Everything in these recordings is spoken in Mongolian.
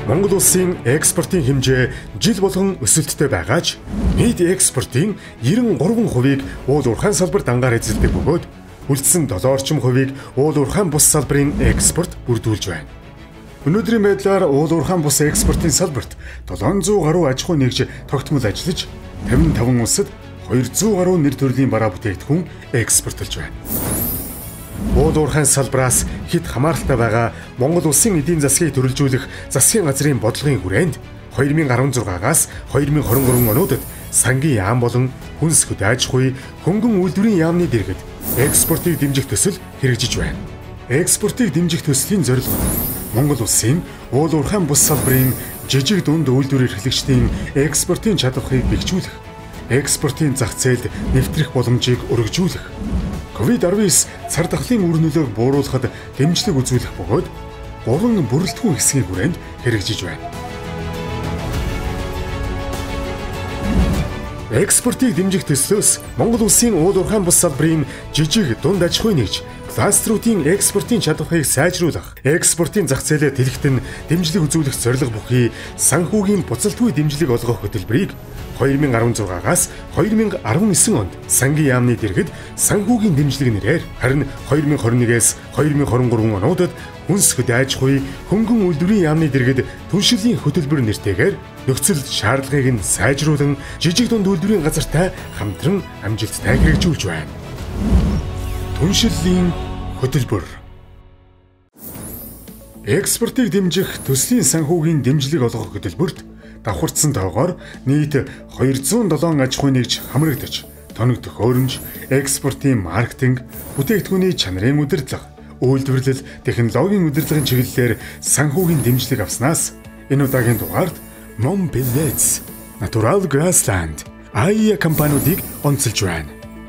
Монгол улсын экспортын хэмжээ жил болгон өсөлттэй байгаач нийт экспортын 93%-ийг уул уурхайн салбарт ангаар эзэлдэг бөгөөд үлдсэн 7% уул уурхайн бус салбарын экспорт бүрдүүлж байна. Өнөөдрийн байдлаар уул уурхайн бус экспортын салбарт 700 гаруй аж ахуй нэгж тогтмол ажиллаж 55 улсад 200 гаруй нэр төрлийн бараа бүтээгдэхүүн экспортлж байна. Уул уурхайн салбараас хэд хамааралтай байгаа Монгол улсын эдийн засгийг төрөлжүүлэх засгийн газрын бодлогын хүрээнд 2016-аас 2023 онуудад сангийн яам болон хүнс хөдөө аж ахуй, хөнгөн үйлдвэрийн яамны дэргэд экспортыг дэмжих төсөл хэрэгжиж байна. Экспортыг дэмжих төслийн зорилго Монгол улсын уул уурхайн бус салбарын жижиг дунд үйлдвэр эрхлэгчдийн экспортын чадварыг бэхжүүлэх, экспортын зах зээлд нэвтрэх боломжийг өргөжүүлэх, COVID-19 цар тахлын үр нөлөөг бууруулахад дэмжлэг үзүүлэх бөгөөд 3 бүрэлдэхүүн хэсгийн хүрээнд хэрэгжиж байна. Экспортыг дэмжих төслөөс Монгол улсын уул уурхайн бус салбарын жижиг дунд аж ахуй нэгж кластеруудын экспортын чадварыг сайжруулах, экспортын зах зээлээ тэлэхэд дэмжлэг үзүүлэх зорилго бүхий санхүүгийн буцалтгүй дэмжлэг олгох хөтөлбөрийг 2016-аас 2019 онд сангийн яамны дэргэд санхүүгийн дэмжлэг нэрээр, харин 2021-ээс 2023 онуудад хүнс хөдөө аж ахуй, хөнгөн үйлдвэрийн яамны дэргэд түншлэлийн хөтөлбөр нэртэйгээр нөхцөл шаардлагыг нь сайжруулан жижиг дунд үйлдвэрийн газартай хамтран амжилттай хэрэгжүүлж байна. Түншлэлийн хөтөлбөр. Экспортыг дэмжих төслийн санхүүгийн дэмжлэг олгох хөтөлбөрт давхарцсан тоогоор нийт 207 аж ахуй нэгж хамрагдаж, тоног төхөөрөмж, экспортын маркетинг, бүтээгдэхүүний чанарын удирдлага, үйлдвэрлэл, технологийн удирдлагын чиглэлээр санхүүгийн дэмжлэг авснаас энэ удаагийн дугаард Mom Pellets, Natural Grassland, AIA компаниудыг онцолж байна.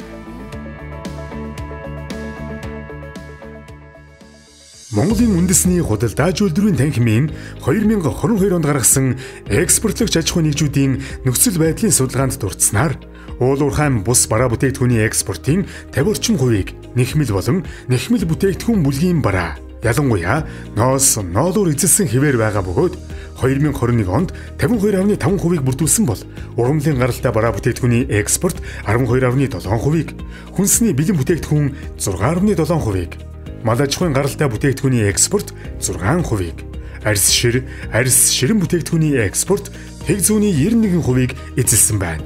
Монголын үндэсний худалдаж үйлдвэрийн танхимын 2022 онд гаргасан экспортлогч аж ахуй нэгжүүдийн нөхцөл байдлын судалгаанд дурдсанаар уул уурхайн бус бараа бүтээгдэхүүний экспортын 50 орчим хувийг нэхмэл болон нэхмэл бүтээгдэхүүн бүлгийн бараа, ялангуяа ноос, ноолуур эзэлсэн хэвээр байгаа бөгөөд 2021 онд 52.5%-ийг бүрдүүлсэн бол ургамлын гаралтай бараа бүтээгдэхүүний экспорт 12.7%-ийг, хүнсний бэлэн бүтээгдэхүүн 6.7%-ийг, мал аж ахуйн гаралтай бүтээгдэхүүний экспорт 6%-ийг, арьс ширэн бүтээгдэхүүний экспорт тэг зүүнний 91%-ийг эзэлсэн байна.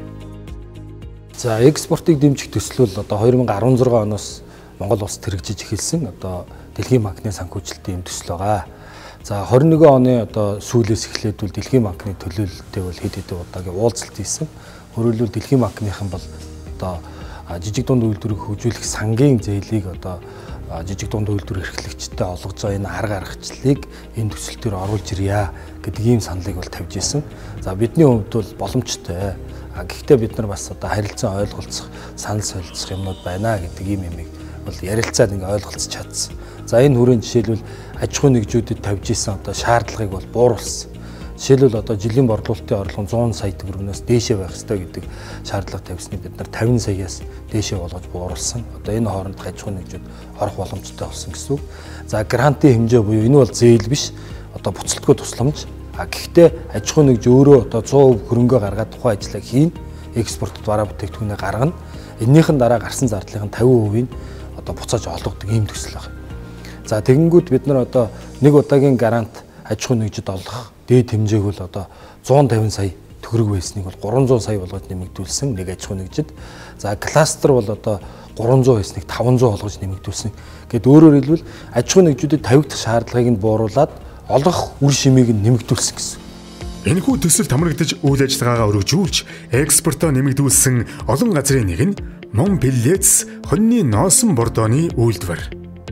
За экспортыг дэмжих төсөл бол одоо 2016 оноос Монгол улсад хэрэгжиж эхэлсэн одоо Дэлхийн банкны санхүүжилтийн төсөл байгаа. За 21 оны одоо сүүлээс эхлээд бол Дэлхийн банкны төлөөлөлтөд бол хэд хэдэн удаагийн уулзалт хийсэн. Өөрөлдвөл Дэлхийн банкныхан бол одоо жижиг дунд үйлдвэрийг хөгжүүлэх сангийн зээлийг одоо жижиг дунд үйлдвэр эрхлэгчдэд олгож байгаа энэ арга аргачлалыг энэ төсөл төр оруулж ирье гэдэг ийм саналыг бол тавьж ирсэн. За бидний хувьд бол боломжтой. Гэхдээ бид нар бас одоо харилцан ойлголцох, санал солилцох юмнууд байна гэдэг ийм юмыг бол ярилцаад ингээ ойлголцож чадсан. За энэ хүрээнд жишээлбэл аж ахуй нэгжүүдэд тавьж исэн одоо шаардлагыг бол бууруулсан. Жишээлбэл одоо жилийн борлуулалтын орлого 100 сая төгрөгнөөс дээшээ байх ёстой гэдэг шаардлага тавьсныг бид нар 50 саяас дээшээ болгож бууруулсан. Одоо энэ хооронд аж ахуй нэгжүүд орох боломжтой болсон гэсэн үг. За грантын хэмжээ буюу энэ бол зээл биш. Одоо буцалтгүй тусламж. Гэхдээ аж ахуй нэгж өөрөө одоо 100% хөрөнгө гаргаад тухайн ажлыг хийн, экспортод бараа бүтээгдэхүүнээ гаргана. Эннийхэн дараа гарсан зардлын 50%-ийг одоо буцааж олгодог ийм төсөл байна. За тэгэнгүүт бид нар одоо нэг удаагийн грант аж ахуй нэгжид олгох дээд хэмжээг бол одоо 150 сая төгрөг байсныг бол 300 сая болгож нэмэгдүүлсэн нэг аж ахуй нэгжид. За кластер бол одоо 300 байсныг 500 болгож нэмэгдүүлсэн. Гэт өөрөөр хэлбэл аж ахуй нэгжүүдэд тавигдах шаардлагыг нь бууруулад олгох үр шимийг нь нэмэгдүүлсэн гэсэн. Энэхүү төсөлд хамрагдаж үйл ажиллагаагаа өргөжүүлж, экспортоо нэмэгдүүлсэн олон газрын нэг нь Mom Pellets хоньны ноосон бордооны үйлдвэр.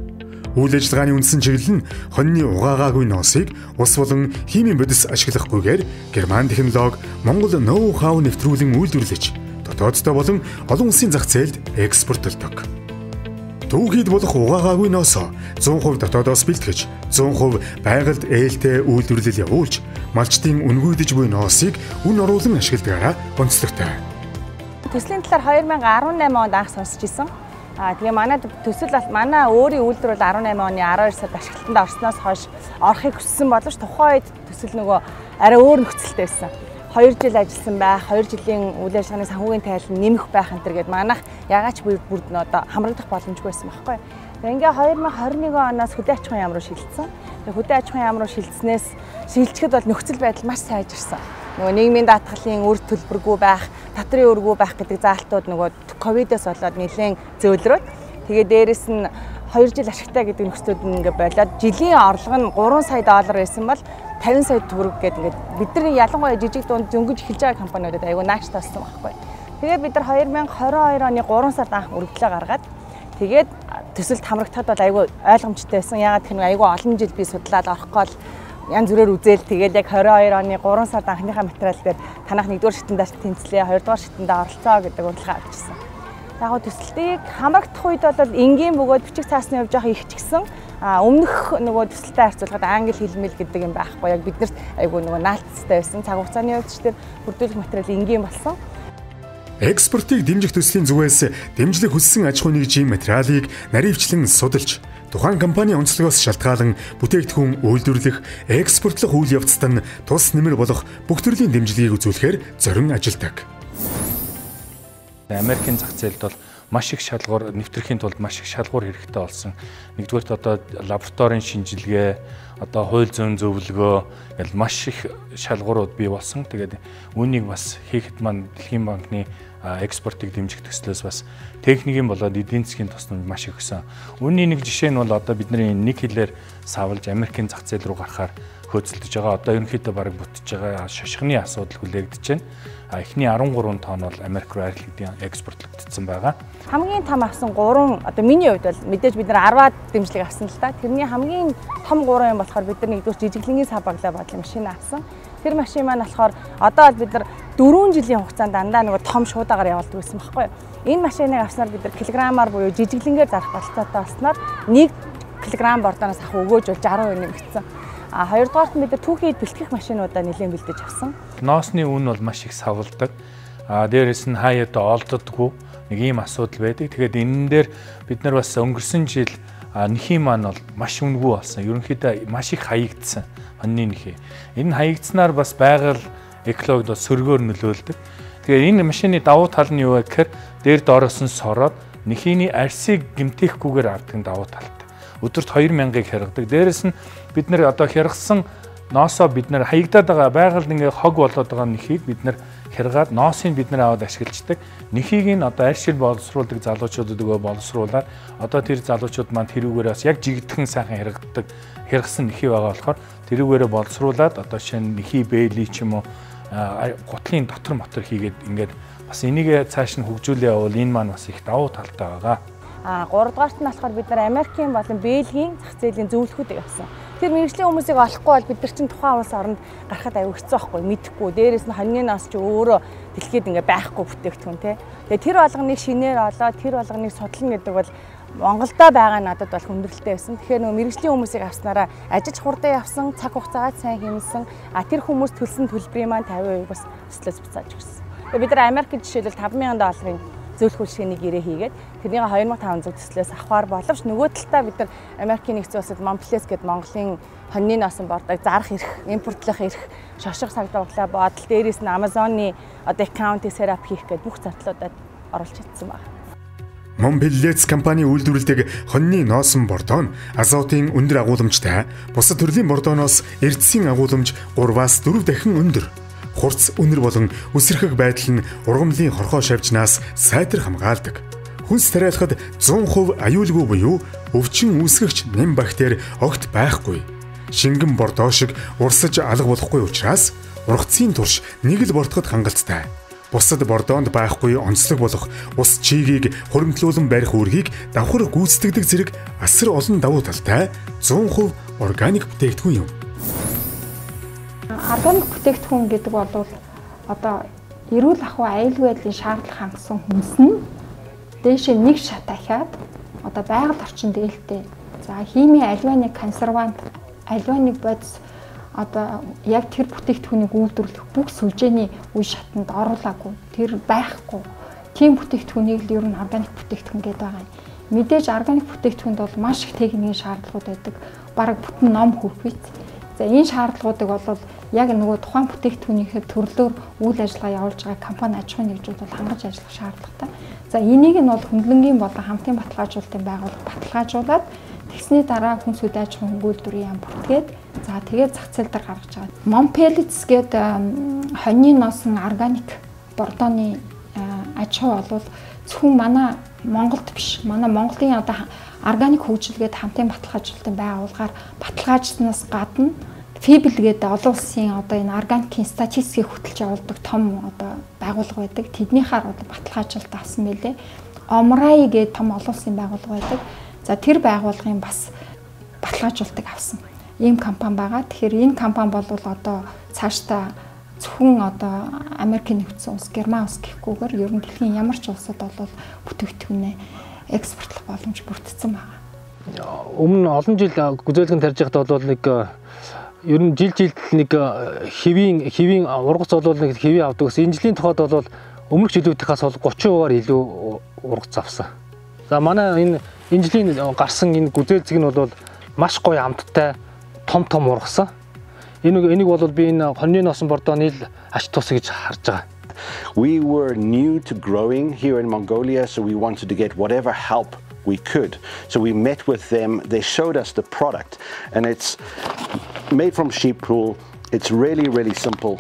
Үйл ажиллагааны үндсэн чиглэл нь хоньны угаагаагүй ноосыг ус болон химийн бодис ашиглахгүйгээр Герман технологи Монгол ноу-хау нэвтрүүлэн үйлдвэрлэж, дотооддоо болон олон улсын зах зээлд экспортлдог. Түүхийд болох угаагаагүй ноосоо 100% дотоодоос бэлтгэж, 100% байгальд ээлтэй үйлдвэрлэл явуулж, малчдын үнгүйдэж буй ноосыг үн оруулан ашигладагаараа онцлогтой. Төслийн талаар 2018 онд анх сонсч ирсэн. Тэгээ манай төсөл бол манай өөрийн үйлдвэр бол 18 оны 12 сард ашиглалтанд орсноос хойш орохыг хүссэн боловч тухайн үед төсөл нөгөө арай өөр нөхцөлтэй байсан. 2 жил ажилласан байх, 2 жилийн үйл ажиллагааны санхүүгийн тайлан нэмэх байх энэ төр гээд манайх ягаад ч бүрд нь одоо хамрагдах боломжгүй байсан байхгүй. Тэгээ ингээ 2021 оноос хөдөө аж ахуйн яам руу шилжсэн. Тэгээ хөдөө аж ахуйн яам руу шилжснээс шилжихэд бол нөхцөл байдал маш сайжирсан. Нөгөө нийгмийн даатгалын үр төлбөргүй байх, татрын өргөө байх гэдэг заалтууд нөгөө ковидоос болоод нэлээд зөөлрөөд тэгээ дээрэс нь 2 жил ашигтай гэдэг нөхцөлд ингээ болоод жилийн орлого нь 3 сая доллар байсан бол 50 сая төгрөг гэдэг ингээд бидний ялангуяа жижиг дунд дөнгөж эхэлж байгаа компаниудад айгүй нааш тассан байхгүй. Тэгээ бид нар 2022 оны 3 сард анх өргөдлөө гаргаад тэгээд төсөлд хамрагдахад бол айгүй ойлгомжтой байсан. Ягаад гэвэл айгүй олон жил би судлаад орохгүй бол янз бүрээр үзэл тэгээд яг 22 оны 3 сард анхныхаа материал дээр танах 1-р шатндаа тэнцлээ, 2-р шатндаа оролцоо гэдэг урилга авчихсан. Яг гоо төсөлтийг хамрагдах үед бол энгийн бөгөөд бичиг цаасны хувь жоох их ч гэсэн өмнөх нөгөө төсөлтэй харьцуулахад англи хэлмэл гэдэг юм байхгүй. Яг биднэрт айгүй нөгөө наалтцтай байсан. Цаг хугацааны хувьд ч тэр бүрдүүлэх материал энгийн болсон. Экспортыг дэмжих төслийн зүгээс дэмжлэг хүссэн аж ахуйн нэгжийн материалыг наривчлан судалж, тухайн компани онцлогоос шалтгаалan бүтээгдэхүүн үйлдвэрлэх, экспортлох үйл явцад нь тус нэмэр болох бүх төрлийн дэмжлэгийг үзүүлэхээр зорин ажилладаг. Америкийн зах зээлд бол маш их шалгуур нэвтрэхийн тулд маш их шалгуур хэрэгтэй болсон. Нэгдүгээрт одоо лабораторийн шинжилгээ, одоо хууль зүйн зөвлөгөө гэл маш их шалгуурууд бий болсон. Тэгээд үүнийг бас хийхэд маань Дэлхийн банкны экспортыг дэмжих төслөөс бас техникийн болоод эдийн засгийн тусламж маш их өгсөн. Үүний нэг жишээ нь бол одоо бидний нэг хэлээр савлж Америкийн зах зээл рүү гарахаар хөөцөлдөж байгаа. Одоо ерөнхийдөө бараг бүтэж байгаа шошгоны асуудал хүлээгдэж байна. Эхний 13 тонн бол Америк руу арилгагдсан экспортлогдсон байгаа. Хамгийн том авсан 3 одоо миний хувьд бол мэдээж бид нар 10-аад дэмжлэг авсан л да. Тэрний хамгийн том 3 юм болохоор бид нар нэгдүгээр жижиглэнгийн сав баглаа бодлын машин авсан. Тэр машин маань болохоор одоо бол бид нар 4 жилийн хугацаанд дандаа нөгөө том шуудаагаар явуулдаг байсан байхгүй юу? Энэ машиныг авснаар бид нар килограммаар буюу жижиглэнгээр зарах болцоотой болсноор 1 кг бордоноос ах өгөөж бол 60% нэмэгдсэн. Хоёрдугаарт бид нар түүхийд бэлтгэх машинуудаа нэлээд бэлдэж авсан. Ноосны үн бол маш их савлдаг. Дээрээс нь хаяада олддоггүй нэг ийм асуудал байдаг. Тэгээд энэ дээр бид нар бас өнгөрсөн жил нэхийн маань бол маш үнэгүй болсон. Ерөнхийдөө маш их хаягдсан хоньны нэхий. Энэ хаягдсанаар бас байгаль экологид бас сөргөөр нөлөөлдөг. Тэгээд энэ машины давуу тал нь юу вэ гэхээр дээр доороос нь сороод нэхийний арсыг гэмтээхгүйгээр авдаг давуу талтай. Өдөрт 2000-ыг хэрэгдэг. Дээрээс нь бид нэр одоо хэрэгсэн ноосоо бид нэр хаягдаад байгаа байгальд ингээ хог болоод байгаа нэхийг бид нэр хэргаад ноосыг бид нэр аваад ашигладаг. Нэхийг нь одоо арьшил боловсруулдаг залуучуудад өгөө боловсруулаад одоо тэр залуучууд маань тэрүүгээрээ бас яг жигдхэн сайхан хэрэгддэг хэрэгсэн нэхий байгаа болохоор тэрүүгээрээ боловсруулаад одоо шинэ нэхий бэйли ч юм уу гутлын дотор мотор хийгээд ингээд бас энийг цааш нь хөгжүүлээ явуул энэ маань бас их давуу талтай байгаа. 3 дугаарт нь болохоор бид нар Америкийн болон Бельгийн зах зээлийн зөвлөхүүдийг авсан. Тэр мэргэжлийн хүмүүсийг олохгүй бол бид нар чинь тухайн улс оронд гарахад аюу хэцүү байхгүй мэдэхгүй. Дээрээс нь хоньны нас ч өөрөө дэлхийд ингээ байхгүй бүтээгдэхүүн тий. Тэгээ тэр болгоныг шинээр олоод тэр болгоныг судлана гэдэг бол Монголдо байгаа надад бол хүндрэлтэй байсан. Тэгэхээр нөгөө мэргэжлийн хүмүүсийг авснараа ажиж хурдан явсан, цаг хугацаагаа сайн хэмнэсэн. Тэр хүмүүс төлсөн төлбөрийн маань 50% бас төслөөс буцааж өгсөн. Тэгээ бид нар Америкт жишээлбэл $5,000 зөвлөх үйлчилгээний гэрээ хийгээд тэрнийг 2500 төслөөс авахар боловч нөгөө талдаа бид нар Америкийн нэгдсэн улсад Монплес гэдэг Монголын хоньны носон бордог зарах эрх, импортлох эрх, шошго сагдварлаа бодол дээрээс нь Amazon-ы одоо аккаунтыг серап хийх гэдэг бүх зардлуудад оруулж чадсан байна. Монплес компани үйлдвэрлэдэг хоньны носон бордоо нь азотын өндөр агуулмжтай, бусад төрлийн бордооноос эрдэсийн агуулмж 3-аас 4 дахин өндөр. Хурц үнэр болон үсрэх байдал нь ургамлын хорхоо шавжнаас сайтар хамгаалдаг. Хүнс тариалахад 100% аюулгүй буюу өвчин үүсгэгч нэм бактери огт байхгүй. Шингэн бордоо шиг урсаж алга болохгүй учраас ургацын турш нэг л бортоход хангалттай. Бусад бордоонд байхгүй онцлог болох ус чигийг хуримтлуулан барих үүргийг давхар гүйцэтгэдэг зэрэг асар олон давуу талтай 100% органик бүтээгдэхүүн юм. Органик бүтээгдэхүүн гэдэг бол одоо эрүүл ахуй аюулгүй байдлын шаардлага хангасан хүнс нь дээшээ нэг шат дахиад одоо байгаль орчин дээлтэй. За химийн аливаа нэг консервант, аливаа нэг бодис одоо яг тэр бүтээгдэхүүнийг үйлдвэрлэх бүх сүлжээний үе шатанд оруулаагүй. Тэр байхгүй. Тийм бүтээгдэхүүнийг л ер нь органик бүтээгдэхүүн гэдэг байгаа юм. Мэдээж органик бүтээгдэхүүнд бол маш их техникийн шаардлагууд байдаг. Бараг бүтэн ном хөрвít. За энэ шаардлагуудыг бол яг нөгөө тухайн бүтээгдэхүүнийхээ төрлөөр үйл ажиллагаа явуулж байгаа компани аж ахуйн нэгжүүд бол хангаж ажиллах шаардлагатай. За энийг нь бол хөндлөнгийн болон хамтын баталгаажуулалтын байгууллага баталгаажуулаад тэгсний дараа хүнс үдэ аж ахуйн хөнгөлөлтөрийн яам бүртгээд за тэгээд зах зээл дээр гаргаж байгаа. Mom Pellets гэдэг хоньны носон органик бордооны аж ахуй бол зөвхөн манай Монголд биш. Манай Монголын одоо органик хөгжилгээд хамтын баталгаажуулалтын байгууллагаар баталгаажснаас гадна Fibl гэдэг олон улсын одоо энэ органикийн статистикийг хөтлж явуулдаг том одоо байгууллага байдаг. Тэднийхаар одоо баталгаажуулалт авсан мэлээ. Omrai гэдэг том олон улсын байгууллага байдаг. За тэр байгууллагын бас баталгаажуулалтыг авсан ийм компани байгаа. Тэгэхээр энэ компани бол одоо цаашдаа зөвхөн одоо Америкийн нэгдсэн улс, Герман улс гэхгүйгээр ер нь дэлхийн ямар ч улсад бол бүтээгдэхүүнээ экспортлох боломж бүрдсэн байна. Өмнө олон жил гүзээлгэн тарьж байхдаа бол нэг ер нь жилд нэг хэвийн ургац бол нэг хэвийн авдаг ус. Энэ жилийн тухайд бол өмнөх жилүүдийнхээс бол 30%-аар илүү ургац авсан. За манай энэ жилийн гарсан энэ гүзээлцэг нь бол маш гоё амттай том ургасан. Энийг бол би энэ хоньны носон бордооны ач тус гэж харж байгаа. We were new to growing here in Mongolia, so we wanted to get whatever help we could. So we met with them, they showed us the product, and it's made from sheep wool. It's really simple.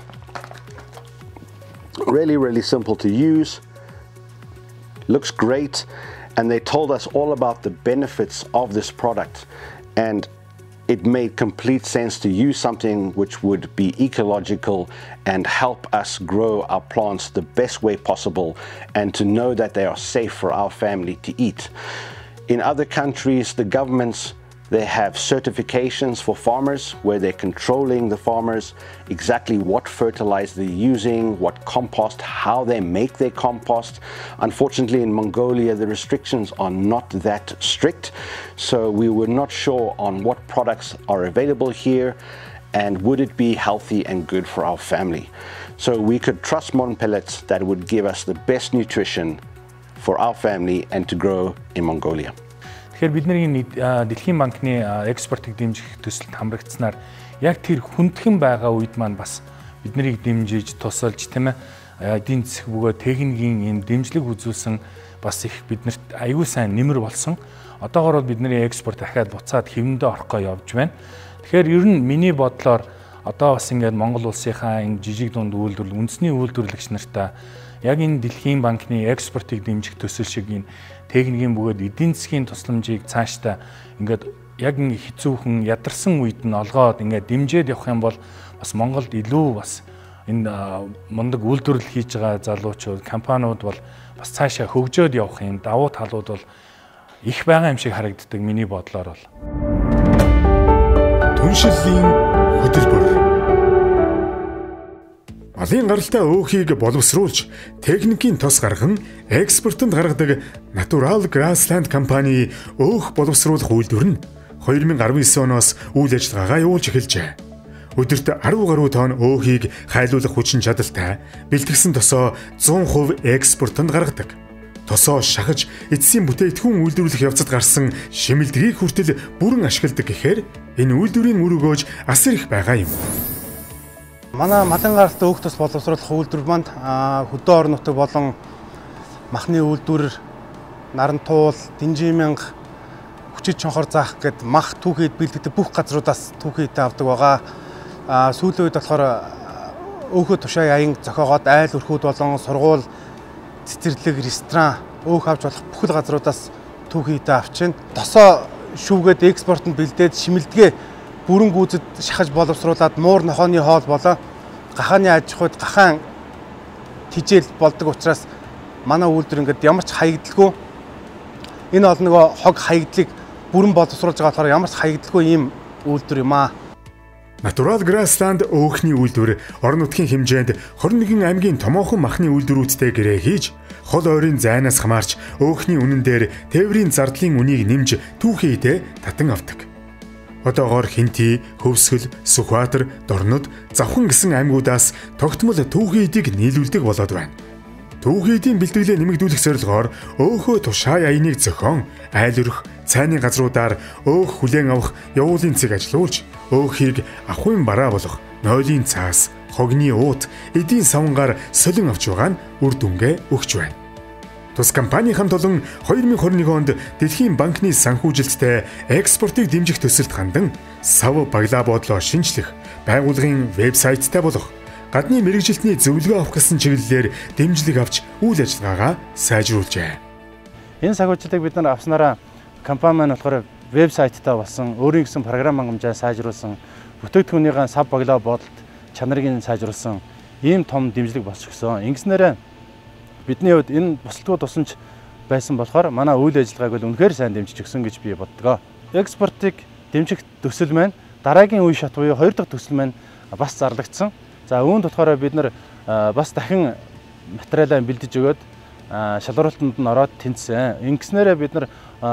Really simple to use. Looks great, and they told us all about the benefits of this product, and it made complete sense to use something which would be ecological and help us grow our plants the best way possible, and to know that they are safe for our family to eat. In other countries, the governments, they have certifications for farmers where they're controlling the farmers, exactly what fertilizer they're using, what compost, how they make their compost. Unfortunately, in Mongolia, the restrictions are not that strict, so we were not sure on what products are available here and would it be healthy and good for our family. So we could trust Mom Pellets that it would give us the best nutrition for our family and to grow in Mongolia. Тэгэхээр бидний Дэлхийн банкны экспортыг дэмжих төсөлд хамрагдсанаар яг тэр хүндхэн байгаа үед маань бас биднийг дэмжиж тусалж тийм ээ эдийн засаг бөгөөд техникийн энэ дэмжлэг үзүүлсэн бас их биднэрт аюул сайн нэмэр болсон. Одоогоор бол бидний экспорт дахиад буцаад хэвэндээ орохгоо явж байна. Тэгэхээр ер нь миний бодлоор одоо бас ингээд Монгол улсынхаа энэ жижиг дунд үйлдвэрлэл үндэсний үйлдвэрлэгч нартаа яг энэ Дэлхийн банкны экспортыг дэмжих төсөл шиг энэ техникийн бөгөөд эдийн засгийн тусламжийг цаашдаа ингээд яг ингэ хэцүүхэн ядарсан үед нь олгоод ингээд дэмжиж явах юм бол бас Монголд илүү бас энэ мундаг үйлдвэрлэл хийж байгаа залуучууд, компаниуд бол бас цаашаа хөгжөөд явах юм давуу талууд бол их байгаа юм шиг харагддаг миний бодлоор бол. Түншлэлийн хөтөлбөр. Малын гаралтай өөхийг боловсруулж, техникийн тос гарган экспортод гаргадаг Natural Grassland компани өөх боловсруулах үйлдвэр нь 2019 оноос үйл ажиллагаагаа явуулж эхэлжээ. Өдөрт 10 гаруй тонн өөхийг хайлуулах хүчин чадалтай бэлтгэсэн тосоо 100% экспортод гаргадаг. Тосоо шахаж эцсийн бүтээгдэхүүн үйлдвэрлэх явцад гарсан шимэлдгийг хүртэл бүрэн ашигладаг гэхээр энэ үйлдвэрийн үр өгөөж асар их байгаа юм. Манай малын гаралтай өөх тос боловсруулах үйлдвэр манд хөдөө орон нутаг болон махны үйлдвэр, нарантуул, динжимэнг, хүчит чонхор заах гэд мах түүхийд бэлддэг бүх газруудаас түүхийдээ авдаг байгаа. Сүүлийн үед болохоор өөхөө тушаа аян зохиогоод айл өрхүүд болон сургууль, цэцэрлэг, ресторан, өөх авч болох бүхэл газруудаас түүхийдээ авч байна. Тосоо шүүгээд экспортод бэлдээд шимэлдгээ бүрэн гүйцэд шахаж боловсруулад муур нохооны хоол болоо гахааны аж ахуйд гахаан тижэл болдог учраас манай үйлдвэр ингээд ямар ч хаягдалгүй энэ ол нөгөө хог хаягдлыг бүрэн боловсруулж байгаа болохоор ямар ч хаягдалгүй ийм үйлдвэр юм аа. Natural Grassland өөхний үйлдвэр орон нутгийн хэмжээнд 21 аймгийн томоохон махны үйлдвэрүүдтэй гэрээ хийж, хол ойрын зайнаас хамаарч өөхний үнэн дээр тээврийн зардлын үнийг нэмж түүхийдээ татан авдаг. Одоогоор Хинти, Хөвсгөл, Сүхбаатар, Дорнод, Завхан гэсэн аймагуудаас тогтмол түүхийдийг нийлүүлдэг болоод байна. Түүхийдийн бэлтгэлээ нэмэгдүүлэх зорилгоор өөхөө тушаай аяныг зохион, айл өрх, цайны газруудаар өөх хүлээн авах явуулын цэг ажиллуулж, өөхийг ахуйн бараа болох нойлын цаас, хогны уут, эдийн савнгаар солин авч байгаа нь үр дүнгээ өгч байна. Тус компани хамт олон 2021 онд Дэлхийн банкны санхүүжилттэй экспортыг дэмжих төсөлд хандан сав баглаа бодлоо шинжлэх, байгууллагын вебсайттай болох гадны мэрэгжилтний зөвлөгөө авах гэсэн чиглэлээр дэмжлэг авч үйл ажиллагаагаа сайжруулжээ. Энэ санхүүжилтийг бид нар авснараа компани маань болохоор вебсайттай болсон, өөрийн гэсэн програм хангамжаа сайжруулсан, бүтээгдэхүүнийхээ сав баглаа бодолд чанарыг нь сайжруулсан ийм том дэмжлэг болчихсон. Ингэснээр бидний хувьд энэ бусалтгууд тусамж байсан болохоор манай үйл ажиллагааг бол үнэхээр сайн дэмжиж өгсөн гэж би боддог. Экспортыг дэмжих төсөл маань дараагийн үе шат буюу 2 дахь төсөл маань бас зарлагдсан. За үүн болохоор бид нар бас дахин материалаа бэлдэж өгөөд шалгуулалтанд нь ороод тэнцсэн. Ингэснээр бид нар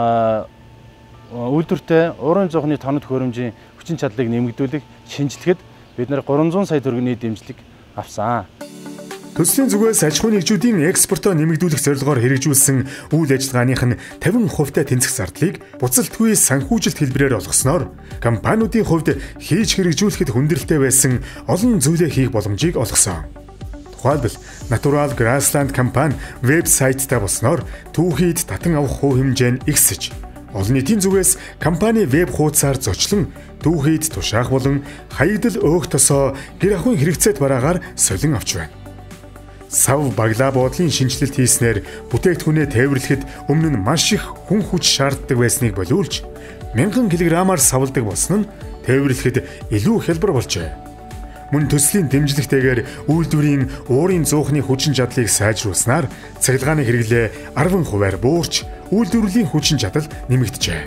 үйлдвэртэй уран зохины тоног хөрөмжийн хүчин чадлыг нэмэгдүүлэх шинжилгэхэд бид нар 300 сая төгрөгийн дэмжлэг авсан. Төслийн зүгээс аж ахуйн нэгжүүдийн экспортоо нэмэгдүүлэх зорилгоор хэрэгжүүлсэн үйл ажиллагааных нь 50% тэнцэх зардлыг буцалтгүй санхүүжилт хэлбэрээр олгосноор компаниудын хувьд хийж хэрэгжүүлэхэд хүндрэлтэй байсан олон зүйлээ хийх боломжийг олгосон. Тухайлбал Natural Grassland компани вебсайттай болсноор түүхийд татан авах хувь хэмжээ нь ихсэж, олон нийтийн зүгээс компани веб хуудасаар зочлон түүхийд тушаах болон хаягдал өөх тосоо гэр ахуйн хэрэгцээт бараагаар солин авч байна. Сав баглаа буудлын шинжилэлт хийснээр бүтээгдэхүүнээ тээвэрлэхэд өмнө нь маш их хүн хүч шаарддаг байсныг болиулж 1000 кг-аар савладаг болсон нь тээвэрлэхэд илүү хялбар болжээ. Мөн төслийн дэмжлэгтэйгээр үйлдвэрийн уурын зуухны хүчин чадлыг сайжруулснаар цахилгааны хэрэглээ 10%-аар буурч үйлдвэрлэлийн хүчин чадал нэмэгдэжээ.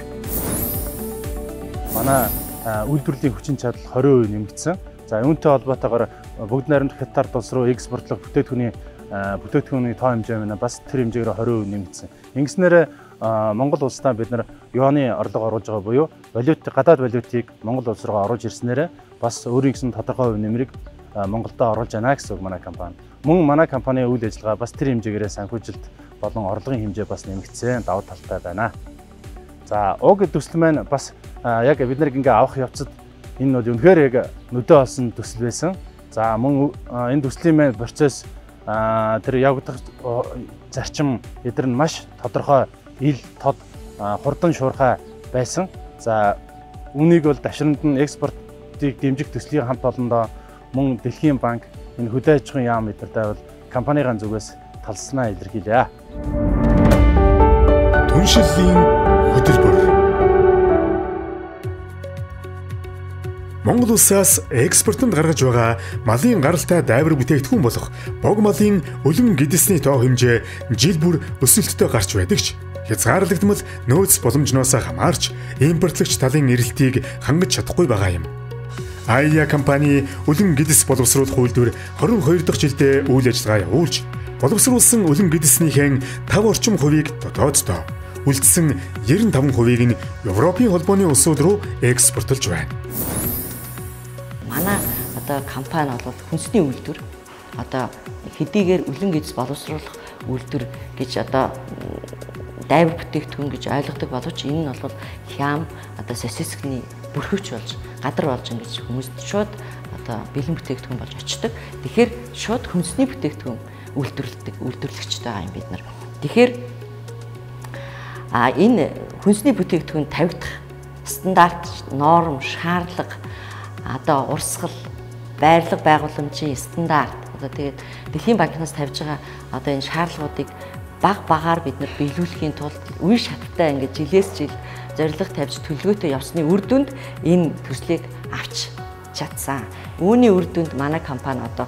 Манай үйлдвэрлэлийн хүчин чадал 20% нэмэгдсэн. За үүнтэй холбоотойгоор бүгд найрамдах хятад улс руу экспортлох бүтээгдэхүүний тоо хэмжээ маань бас тэр хэмжээгээр 20% нэмэгдсэн. Ингэснээр Монгол улсдаа бид нар юаны орлого оруулж байгаа буюу гадаад валютыг Монгол улс руу оруулж ирснээр бас өөрийн гэсэн тодорхой хувь нэмрийг Монголдо оруулж байна гэсэн үг манай компани. Мөн манай компанийн үйл ажиллагаа бас тэр хэмжээгээр санхүүжилт болон орлогын хэмжээ бас нэмэгдсэн давуу талтай байна. За уг төсөл маань бас яг бид нар ингээ авах явцад энэ бол үнэхээр яг нүдэ олсон төсөл байсан. За мөн энэ төслийн маань процесс тэр явагдах зарчим эдгээр нь маш тодорхой, ил тод, хурдан шуурхай байсан. За үүнийг бол дашранд нь экспортыг дэмжих төслийн хамт олондоо мөн Дэлхийн банк энэ хөдөө аж ахуйн яам эдэртэй бол компанийн зүгээс талснаа илэрхийлье. Түншлэлийн хөтөлбөр. Монгол улсаас экспортод гаргаж байгаа малын гаралтай дайвар бүтээгдэхүүн болох бог малын өлөн гэдэсний тоо хэмжээ жил бүр өсөлттэй гарч байдаг ч хязгаарлагдмал нөөц боломжноос хамаарч импортлагч талын эрэлтийг хангаж чадахгүй байгаа юм. Ая компани өлөн гэдэс боловсруулах үйлдвэр 22 дахь жилдээ үйл ажиллагаа явуулж, боловсруулсан өлөн гэдэснийхэн 5 орчим хувийг дотооддоо, үлдсэн 95%-ийг нь Европын холбооны улсууд руу экспортлж байна. Манай одоо компани бол хүнсний үйлдвэр, одоо хэдийгээр өлөн гэдэс боловсруулах үйлдвэр гэж одоо дайвар бүтээгдэхүүн гэж ойлгодог боловч энэ нь бол хям одоо сосискны бүрхөвч болж гадар болж ингэж хүмүүст шууд одоо бэлэн бүтээгдэхүүн болж очдог. Тэгэхээр шууд хүнсний бүтээгдэхүүн үйлдвэрлэгчтэй байгаа юм бид нар. Тэгэхээр энэ хүнсний бүтээгдэхүүн тавигдах стандарт, норм, шаардлага, одоо урсгал, байрлал байгууламжийн стандарт, одоо тэгээд Дэлхийн банкнаас тавьж байгаа одоо энэ шаардлагуудыг багаар бид нар биелүүлэхийн тулд үе шаттай ингээд жилээс жил зорилго тавьж төлөвлөгөөтэй явсны үр дүнд энэ төслийг авч чадсан. Үүний үр дүнд манай компани одоо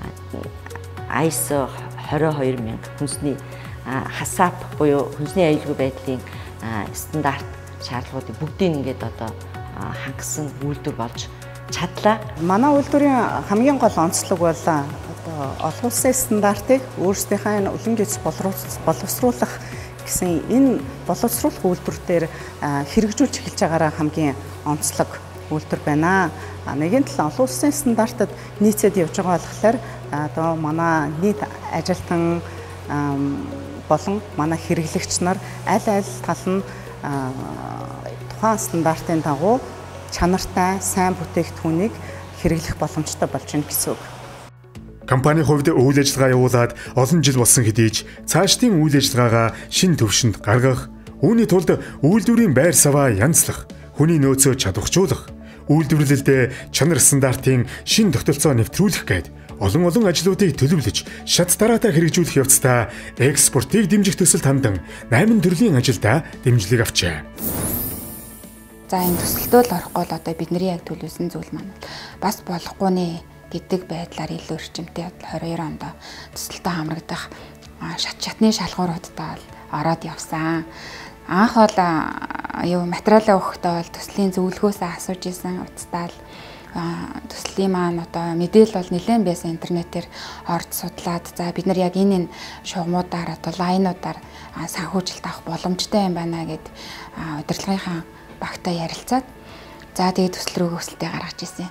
ISO 22000 хүнсний хасап буюу хүнсний аюулгүй байдлын стандарт шаардлагуудыг бүгдийг ингээд одоо хангасан үйлдвэр болж чадлаа. Манай үйлдвэрийн хамгийн гол онцлог бол олон улсын стандартыг өөрсдийнхээ энэ өлөн гэдэс боловсруулах гэсэн энэ боловсруулах үйлдвэр дээр хэрэгжүүлж эхэлж байгаараа хамгийн онцлог үйлдвэр байна. Нэгэн тал олон улсын стандартад нийцээд явж байгаа болохоор одоо манай нийт ажилтан болон манай хэрэглэгч нар аль тал нь тухайн стандартын дагуу чанартай сайн бүтээгдэхүүнийг хэрэглэх боломжтой болж байна гэсэн үг. Компанийн хувьд үйл ажиллагаа явуулаад олон жил болсон хэдий ч цаашдын үйл ажиллагаагаа шинэ төвшөнд гаргах, үүний тулд үйлдвэрийн байр саваа янзлах, хүний нөөцөө чадварчуулах, үйлдвэрлэлдээ чанар стандартын шинэ тогтолцоо нэвтрүүлэх гээд олон ажлуудыг төлөвлөж шат дараатай хэрэгжүүлэх явцдаа экспортыг дэмжих төсөлд хандан 8 төрлийн ажилдаа дэмжлэг авчээ. За энэ төсөлтөд орохгүй л одоо бидний яг төлөвлөсөн зүйл маань бас болохгүй нэ гэдэг байдлаар илүү эрчимтэй 22 онд төсөлтөд хамрагдах шатны шалгууруудтай ороод явсан. Анх бол материалаа өгөхдөө бол төслийн зөвлөгөөсөө асууж исэн утастаа л төслийн маань одоо мэдээлэл бол нэлээд байсан интернетээр орж судлаад за бид нар яг энэ шугамудаар одоо лайнуудаар санхүүжилт авах боломжтой юм байна гэд удирдлагынхаа багтаа ярилцаад за тэгээд төсөл рүү өсөлтөө гаргаж ирсэн.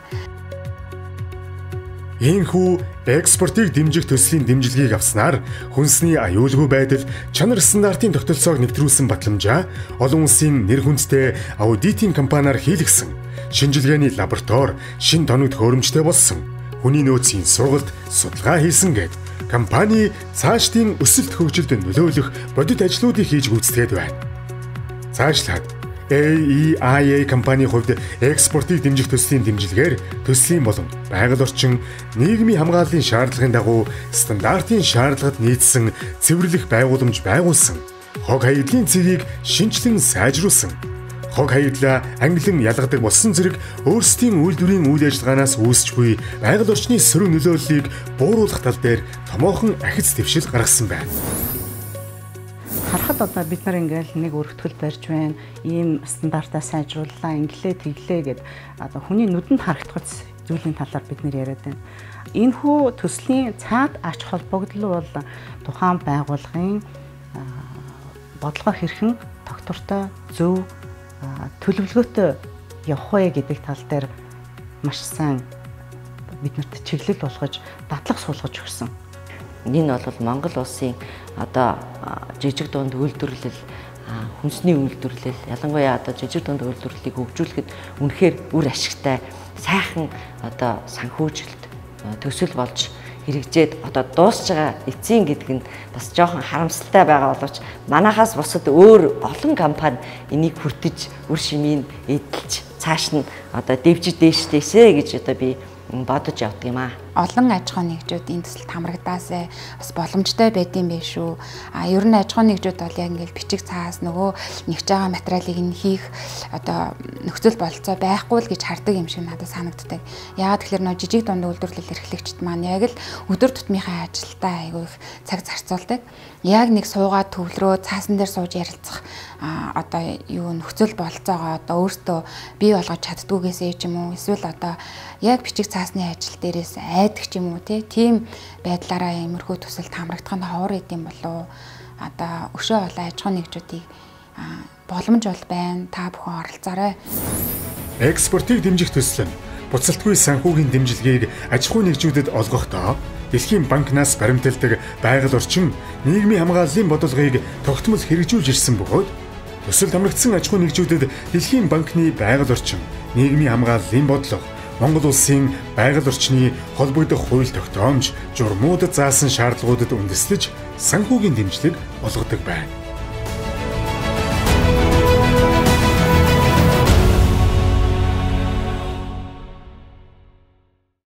Ийхүү экспортыг дэмжих төслийн дэмжлэгийг авснаар хүнсний аюулгүй байдал, чанар стандартын тогтолцоог нэвтрүүлсэн батламжаа олон улсын нэр хүндтэй аудитын компаниар хийлгэсэн. Шинжилгээний лаборатори, шин тоног төхөөрөмжтэй болсон. Хүний нөөцийн сургалт, судалгаа хийсэн гээд компани цаашдын өсөлт хөгжилд нөлөөлөх бодит ажлуудыг хийж гүйцэтгээд байна. Цаашлаад AEIA компанийн хувьд экспортыг дэмжих төслийн дэмжлэгээр төслийн болон байгаль орчин, нийгмийн хамгааллын шаардлагын дагуу стандартын шаардлагад нийцсэн цэвэрлэх байгууламж байгуулсан. Хог хаягдлын цэгийг шинчлэн сайжруулсан. Хог хаягдлаа ангилан ялгадаг болсон зэрэг өөрсдийн үйлдвэрийн үйл ажиллагаанаас үүсч буй байгаль орчны сөрөг нөлөөллийг бууруулах тал дээр томоохон ахиц дэвшил гаргасан байна. Харахад одоо бид нар ингээл нэг өргөтгөл барьж байна. Ийм стандартаа сайжрууллаа, инглээ тэглээ гэд одоо хүний нүдэнд харагдах зүйлийн талаар бид нэр яриад байна. Энэхүү төслийн цаад ач холбогдол бол тухайн байгууллагын бодлого хэрхэн тогтвортой, зөв, төлөвлөгөөтэй явах вэ гэдэг тал дээр маш сайн биднэрт чиглэл болгож, дадлаг суулгаж өгсөн. Энэ бол Монгол улсын одоо жижиг дунд үйлдвэрлэл, хүнсний үйлдвэрлэл, ялангуяа одоо жижиг дунд үйлдвэрлэлийг хөгжүүлэхэд үнэхээр үр ашигтай, сайхан одоо санхүүжилт төсөл болж хэрэгжээд одоо дуусж байгаа эцсийн гэдэг нь бас жоохон харамсалтай байгаа боловч манайхаас бусад өөр олон компани энийг хүртэж үр шимийг эдэлж цааш нь одоо дэвжиж дээштэйсэ гэж одоо би бодож явдаг юм аа. Олон аж ахуйн нэгжүүд энэ төсөлд хамрагдаасаа бас боломжтой байдсан байх шүү. Ер нь аж ахуйн нэгжүүд бол яг ингээл бичиг цаас нөгөө нэгж байгаа материалыг нь хийх одоо нөхцөл болцоо байхгүй л гэж хардаг юм шиг надад санагддаг. Яагаад тэгэхээр нөгөө жижиг дунд үйлдвэрлэл эрхлэгчид маань яг л өдөр тутмынхаа ажилдаа айгүй их цаг зарцуулдаг. Яг нэг суугаад төвлөрөө цаасан дээр сууж ярилцах одоо юу нөхцөл болцоогоо одоо өөртөө бий болгож чаддгүйгээсээ ч юм уу эсвэл одоо яг бичиг цаасны ажил дээрээс айдаг ч юм уу тийм байдлаараа иймэрхүү төсөлд хамрагдах нь ховор идэм болов одоо өшөө олон аж ахуйн нэгжүүдийг боломж бол байна. Та бүхэн оролцоорой. Экспортыг дэмжих төсөл нь буцалтгүй санхүүгийн дэмжлэгийг аж ахуйн нэгжүүдэд олгохдоо Дэлхийн банкнаас баримталдаг байгаль орчин, нийгмийн хамгааллын бодлогыг тогтмол хэрэгжүүлж ирсэн бөгөөд төсөлд хамрагдсан аж ахуйн нэгжүүдэд Дэлхийн банкны байгаль орчин, нийгмийн хамгааллын бодлого, Монгол улсын байгаль орчны холбогдох хууль тогтоомж, журмуудад заасан шаардлагуудад үндэслэж санхүүгийн дэмжлэг олгодог байна.